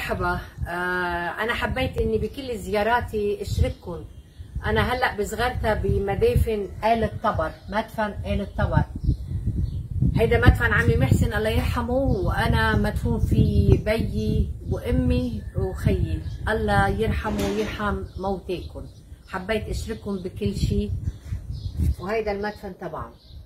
مرحبا. أنا حبيت إني بكل زياراتي أشرككم. أنا هلأ بصغرتها بمدافن آل طبر، مدفن آل طبر. هيدا مدفن عمي محسن الله يرحمه، وأنا مدفون فيه بيي وأمي وخيي، الله يرحمه ويرحم موتاكم. حبيت أشرككم بكل شيء، وهيدا المدفن تبعهم.